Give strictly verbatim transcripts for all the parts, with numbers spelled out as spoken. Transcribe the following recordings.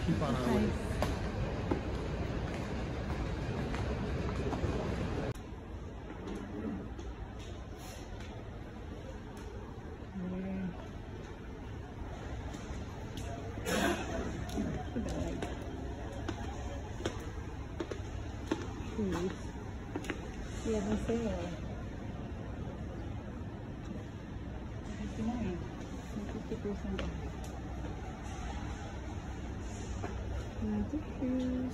Keep on our way. We have a sale. fifty-nine. fifty percent off. And the shoes.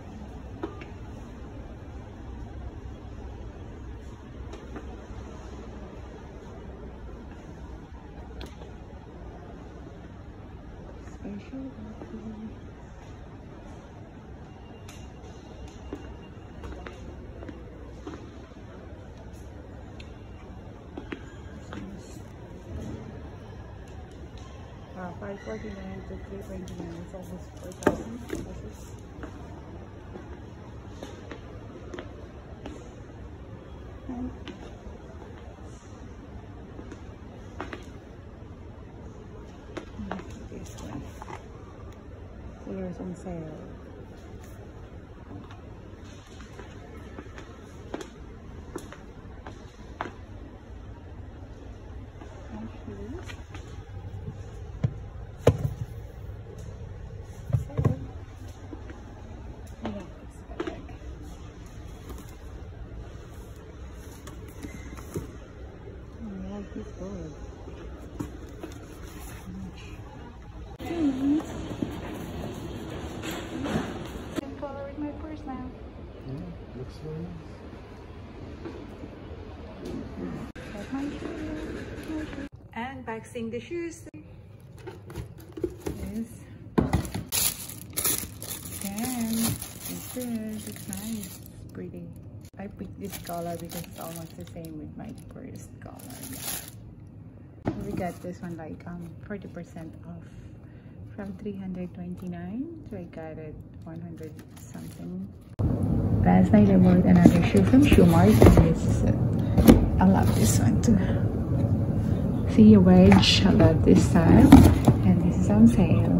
Special offer. Uh, five forty-nine to three twenty-nine. It's almost four thousand pesos. And this one. Here's on sale. And shoes. He's good. Mm. I'm following my purse now. Yeah, looks very nice. Got my shoes. And boxing the shoes. Yes. And it's good. It's nice. It's pretty. I picked this color because it's almost the same with my first color. Yeah. We got this one like um forty percent off from three hundred twenty-nine, so I got it one hundred something. Last night I bought another shoe from Shoe Mart. This, uh, I love this one too. See a wedge. I love this style, and this is on sale.